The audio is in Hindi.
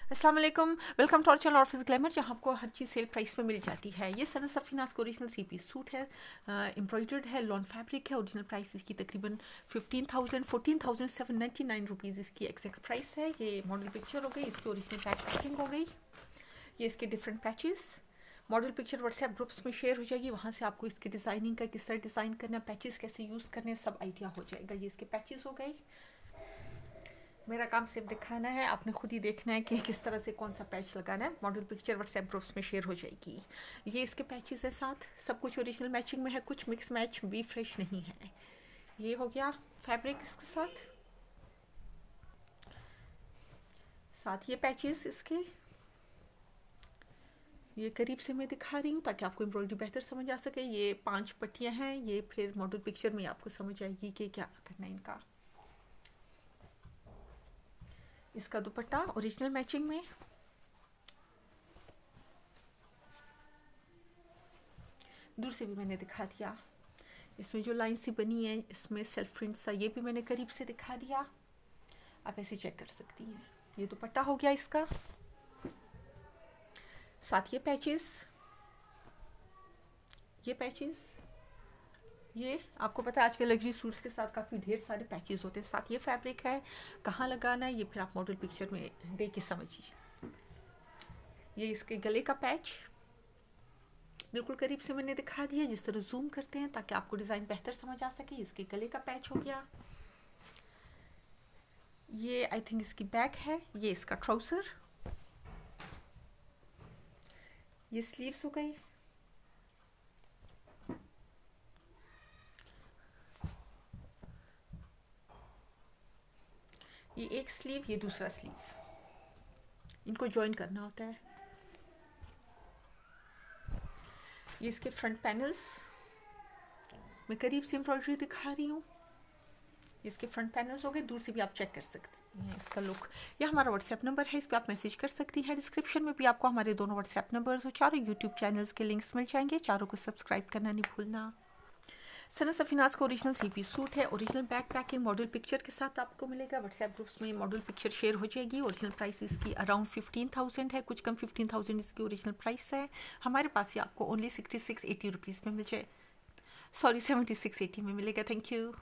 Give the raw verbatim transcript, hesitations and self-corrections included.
अस्सलाम वालेकुम, welcome to our channel office glamour, जहाँ आपको हर चीज़ सेल प्राइस में मिल जाती है। ये सना सफीनास का ओरिजिनल थ्री पीस सूट है, एम्ब्रॉयडर्ड है, लॉन फैब्रिक है। ओरिजिनल प्राइस इसकी तकरीबन fifteen thousand fourteen thousand seven ninety nine rupees इसकी एक्जैक्ट प्राइस है। ये मॉडल पिक्चर हो गई, इसकी ओरिजिनल पैक पैकिंग हो गई। ये इसके different patches model picture WhatsApp groups में शेयर हो जाएगी। वहाँ से आपको इसकी डिज़ाइनिंग का किस तरह डिज़ाइन करना, पैचेस कैसे यूज़ करने, सब आइडिया हो जाएगा। ये इसके पैचेस हो गए। मेरा काम सिर्फ दिखाना है, आपने खुद ही देखना है कि किस तरह से कौन सा पैच लगाना है। मॉडल पिक्चर व्हाट्सएप ग्रुप्स में शेयर हो जाएगी। ये इसके पैचेस है साथ, सब कुछ ओरिजिनल मैचिंग में है, कुछ मिक्स मैच भी फ्रेश नहीं है। ये हो गया फैब्रिक इसके साथ साथ ये पैचेस इसके। ये करीब से मैं दिखा रही हूँ ताकि आपको एम्ब्रॉयडरी बेहतर समझ आ सके। ये पांच पट्टियाँ हैं, ये फिर मॉडल पिक्चर में आपको समझ आएगी कि क्या करना है इनका। इसका दुपट्टा ओरिजिनल मैचिंग में, दूर से भी मैंने दिखा दिया। इसमें जो लाइन सी बनी है, इसमें सेल्फ प्रिंट सा, ये भी मैंने करीब से दिखा दिया, आप ऐसे चेक कर सकती हैं। ये दुपट्टा हो गया इसका, साथ ये पैचेस, ये पैचेस, ये आपको पता है आजकल लग्जरी सूट्स के साथ काफ़ी ढेर सारे पैचेस होते हैं। साथ ये फैब्रिक है, कहाँ लगाना है ये फिर आप मॉडल पिक्चर में देख के समझिए। ये इसके गले का पैच बिल्कुल करीब से मैंने दिखा दिया, जिस तरह जूम करते हैं ताकि आपको डिज़ाइन बेहतर समझ आ सके। इसके गले का पैच हो गया। ये आई थिंक इसकी बैक है। ये इसका ट्राउज़र, ये स्लीव्स हो गई। ये एक स्लीव, ये दूसरा स्लीव, इनको जॉइन करना होता है। ये इसके फ्रंट पैनल्स, मैं करीब से एम्ब्रॉयडरी दिखा रही हूँ। इसके फ्रंट पैनल्स हो गए, दूर से भी आप चेक कर सकते हैं इसका लुक। यह हमारा व्हाट्सएप नंबर है, इस पर आप मैसेज कर सकती हैं। डिस्क्रिप्शन में भी आपको हमारे दोनों व्हाट्सएप नंबर्स और चारों यूट्यूब चैनल्स के लिंक्स मिल जाएंगे। चारों को सब्सक्राइब करना नहीं भूलना। सना सफीनास का ओरिजिनल थ्री पीस सूट है, original back packing model picture के साथ आपको मिलेगा। व्हाट्सएप ग्रुप्स में मॉडल पिक्चर शेयर हो जाएगी। ओरिजिनल प्राइस इसकी अराउंड फिफ्टीन थाउजेंड है, कुछ कम फिफ्टीन थाउजेंड इसकी ओरिजिनल प्राइस है। हमारे पास ये आपको only sixty six eighty rupees में मिल जाए, सॉरी सेवेंटी सिक्स एटी में मिलेगा। Thank you.